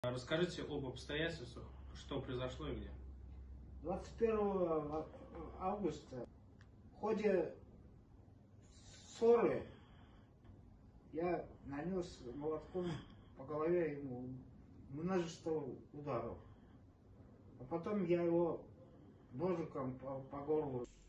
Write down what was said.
Расскажите об обстоятельствах, что произошло и где. 21 августа в ходе ссоры я нанес молотком по голове ему множество ударов. А потом я его ножиком по горлу